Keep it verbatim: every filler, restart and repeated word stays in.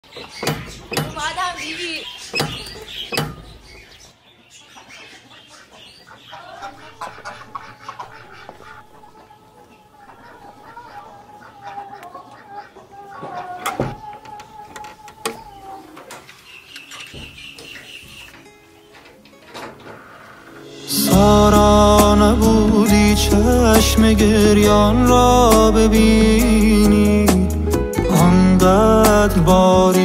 اومدم بیبی. سارا نبودی چشم گریان را ببینی، آنقدر باری